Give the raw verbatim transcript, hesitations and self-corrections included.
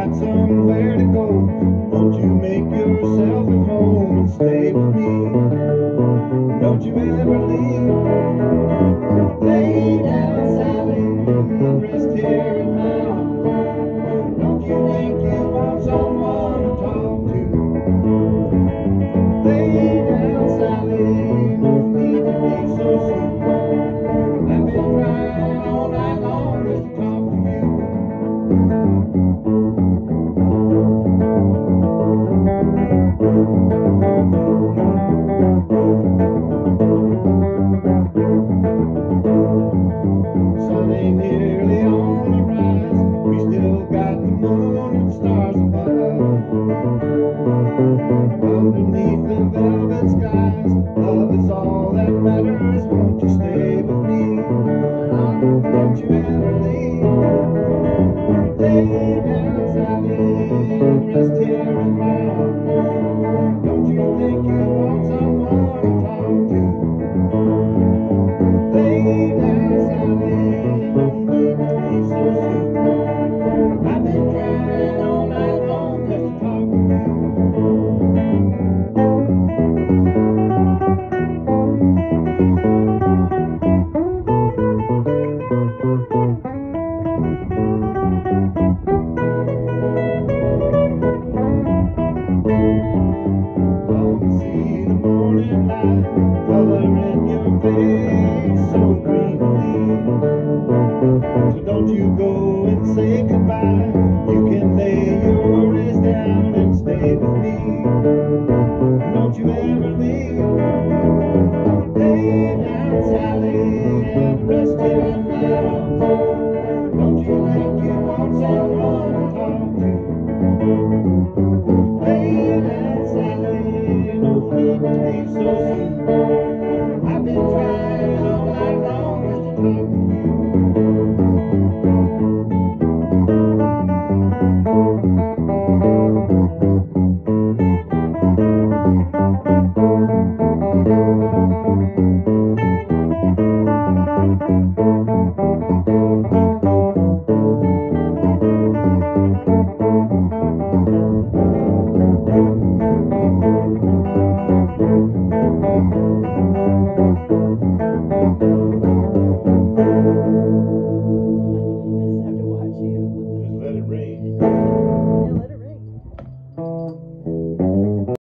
got somewhere to go. Won't you make yourself at home and stay with me? Don't you ever leave. Lay down, Sally, and rest here in my arms. Don't you think you want someone to talk to? Lay down, Sally, no need to be so soon. I've been trying all night long just to talk to you. Sun ain't nearly on the rise. We still got the moon and stars above. Underneath the velvet skies, love is all that matters. Won't you stay with me? Don't you ever leave. Lay down, Sally, and rest here in my arms. Don't you think you want someone to talk to? Lay down, Sally, no need to be so soon. I've been trying all night long just to talk to you. Color in your face so greenly. So don't you go and say goodbye. You can lay your wrist down and stay with me. Don't you ever leave. Lay down, Sally, and rest here in my arms. Don't you think you want someone to talk to? Lay down, Sally, no need to be so soon. I've been trying all night long just to talk to you.